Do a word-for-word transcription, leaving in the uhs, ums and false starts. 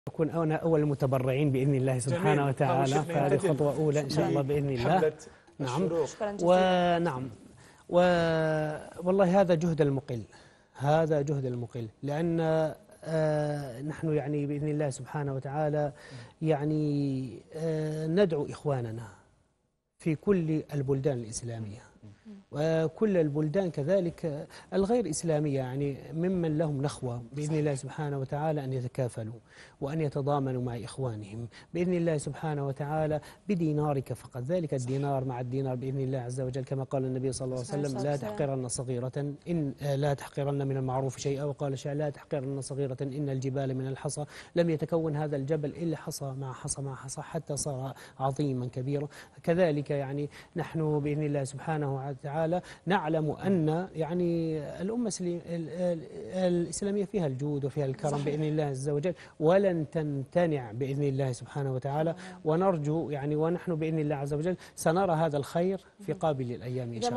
أكون أنا أول المتبرعين بإذن الله سبحانه وتعالى، فهذه خطوة أولى إن شاء الله بإذن الله. نعم ونعم و... والله هذا جهد المقل، هذا جهد المقل، لأن آه نحن يعني بإذن الله سبحانه وتعالى يعني آه ندعو إخواننا في كل البلدان الإسلامية وكل البلدان كذلك الغير إسلامية، يعني ممن لهم نخوة بإذن الله سبحانه وتعالى أن يتكافلوا وأن يتضامنوا مع إخوانهم بإذن الله سبحانه وتعالى بدينارك فقط. ذلك الدينار مع الدينار بإذن الله عز وجل، كما قال النبي صلى الله عليه وسلم: لا تحقرن صغيرة إن لا تحقرن من المعروف شيئا، وقال الشاعر: لا تحقرن صغيرة إن الجبال من الحصى. لم يتكون هذا الجبل إلا حصى مع حصى مع حصى حتى صار عظيما كبيرا. كذلك يعني نحن بإذن الله سبحانه وتعالى نعلم أن يعني الأمة الإسلامية فيها الجود وفيها الكرم بإذن الله عز وجل، ولن تمتنع بإذن الله سبحانه وتعالى، ونرجو يعني ونحن بإذن الله عز وجل سنرى هذا الخير في قابل الأيام إن شاء الله.